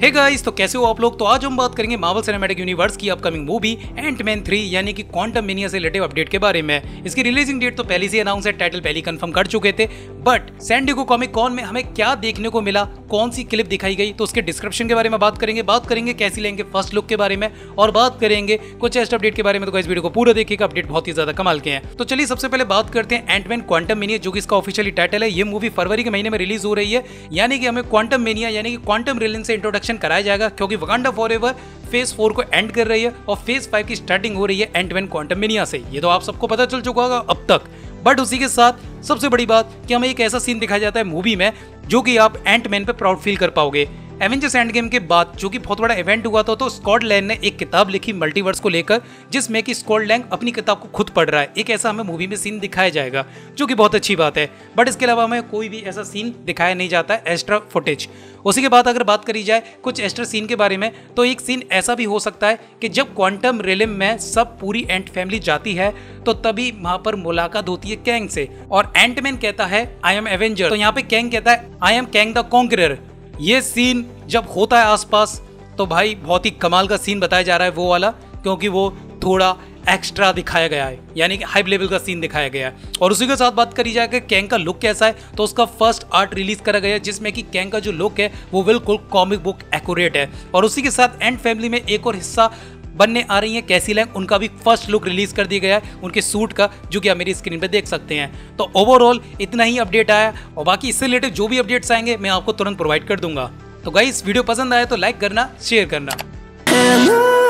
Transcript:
Hey guys, तो कैसे हो आप लोग। तो आज हम बात करेंगे मार्वल सिनेमैटिक यूनिवर्स की अपकमिंग मूवी एंटमैन 3 यानी कि क्वांटममेनिया से रिलेटेड अपडेट के बारे में। इसकी रिलीजिंग डेट तो पहले से अनाउंस है, टाइटल पहले कंफर्म कर चुके थे, but San Diego Comic Con में हमें क्या देखने को मिला, कौन सी क्लिप दिखाई गई, तो उसके डिस्क्रिप्शन के बारे में बात करेंगे कैसी लेंगे फर्स्ट लुक के बारे में, और बात करेंगे कुछ टेस्ट अपडेट के बारे में। तो इस वीडियो को पूरा देखिएगा, अपडेट बहुत ही ज्यादा कमाल के हैं। तो चलिए सबसे पहले बात करते हैं एंटमैन क्वांटममेनिया, जो कि इसका ऑफिशियली टाइटल है। ये मूवी फरवरी के महीने में रिलीज हो रही है, यानी कि हमें क्वांटममेनिया यानी कि क्वांटम रिलेन से इंट्रोडक्शन कराया जाएगा, क्योंकि वकांडा फॉरएवर फेज 4 को एंड कर रही है और फेज 5 की स्टार्टिंग हो रही है एंटमैन क्वांटममेनिया से। ये तो आप सबको पता चल चुका होगा अब तक, बट उसी के साथ सबसे बड़ी बात कि हमें एक ऐसा सीन दिखाया जाता है मूवी में जो कि आप एंटमैन पे प्राउड फील कर पाओगे। एवेंजर्स एंड गेम के बाद जो कि बहुत बड़ा इवेंट हुआ था, तो स्कॉट लैंग ने एक किताब लिखी मल्टीवर्स को लेकर, जिसमें कि स्कॉट लैंग अपनी किताब को खुद पढ़ रहा है। एक ऐसा हमें मूवी में सीन दिखाया जाएगा, जो कि बहुत अच्छी बात है, बट इसके अलावा हमें कोई भी ऐसा सीन दिखाया नहीं जाता है एक्स्ट्रा फुटेज। उसी के बाद अगर बात करी जाए कुछ एक्स्ट्रा सीन के बारे में, तो एक सीन ऐसा भी हो सकता है कि जब क्वांटम रिलेम में सब पूरी एंट फैमिली जाती है, तो तभी वहां पर मुलाकात होती है कैंग से, और एंटमैन कहता है आई एम एवेंजर, तो यहाँ पे कैंग कहता है I am Kang the conqueror. ये सीन जब होता है आसपास, तो भाई बहुत ही कमाल का सीन बताया जा रहा है वो वाला, क्योंकि वो थोड़ा एक्स्ट्रा दिखाया गया है, यानी कि हाई लेवल का सीन दिखाया गया है। और उसी के साथ बात करी जाए कि कैंग का लुक कैसा है, तो उसका फर्स्ट आर्ट रिलीज करा गया है, जिसमें कि कैंग का जो लुक है वो बिल्कुल कॉमिक बुक एक्यूरेट है। और उसी के साथ एंड फैमिली में एक और हिस्सा बनने आ रही है कैसी लैंग, उनका भी फर्स्ट लुक रिलीज कर दिया गया है उनके सूट का, जो कि आप मेरी स्क्रीन पे देख सकते हैं। तो ओवरऑल इतना ही अपडेट आया, और बाकी इससे रिलेटेड जो भी अपडेट्स आएंगे मैं आपको तुरंत प्रोवाइड कर दूंगा। तो गाइस, वीडियो पसंद आए तो लाइक करना, शेयर करना।